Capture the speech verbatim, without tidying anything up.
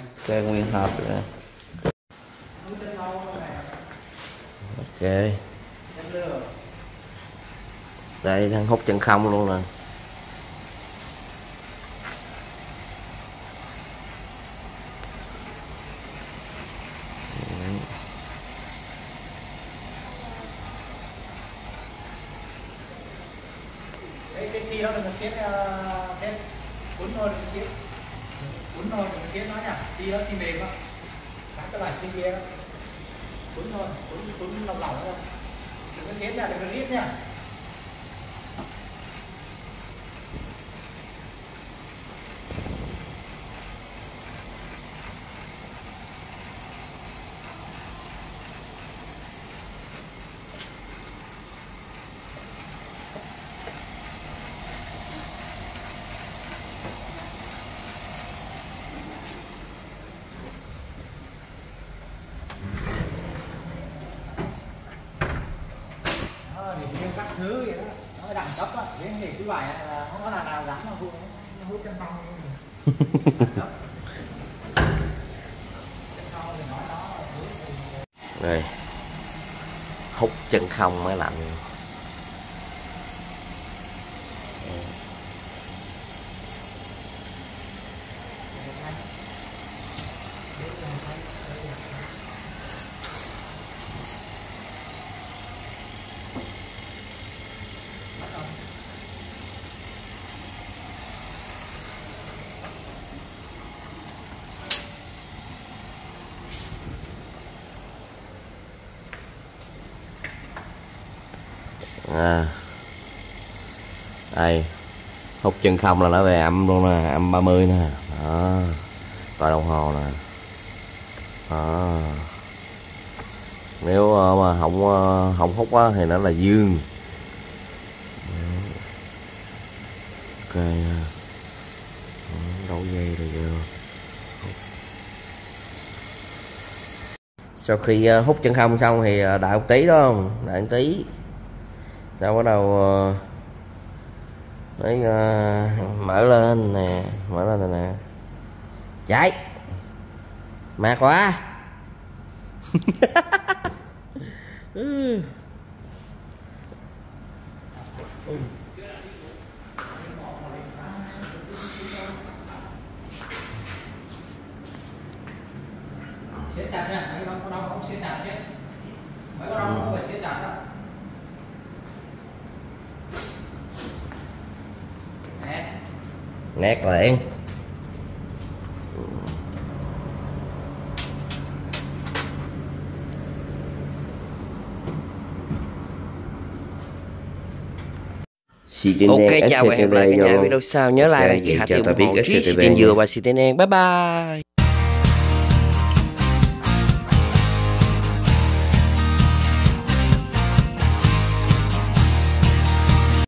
Ok, nguyên hộp rồi nè. Ok. Đây đang hút chân không luôn nè. Cái cái xi đó đừng có xiết cái cuốn thôi, đừng có xiết cuốn thôi, đừng có xiết nó nha. Xi đó xi mềm đó, các cái loại xi kia đó cuốn thôi, cuốn cuốn lỏng lỏng thôi, đừng có xiết nha, đừng có riết nha. Các thứ vậy đó, nó đẳng cấp á, đến thì cái bài này là không có nào nào gắn mà hút nó hút chân không Rồi hút chân không mới lạnh. À, đây hút chân không là nó về âm luôn nè, âm ba mươi nè. Đó, coi đồng hồ nè. Đó. Nếu mà không không hút á thì nó là dương. Ok, đấu dây rồi chưa. Sau khi hút chân không xong thì đợi một tí đó không, đợi một tí rồi bắt đầu mới uh, mở lên nè, mở lên rồi nè. Chạy mát quá. Siết chặt nha, mấy con con không siết chặt chứ, mấy con không phải siết chặt đó. Nét liền. Ok, chào và hẹn gặp lại cả nhà video sau. Nhớ like, đăng ký, hãy tiêu ủng hộ Khí Xì Tin Dừa và Xì Tin Đen. Bye bye.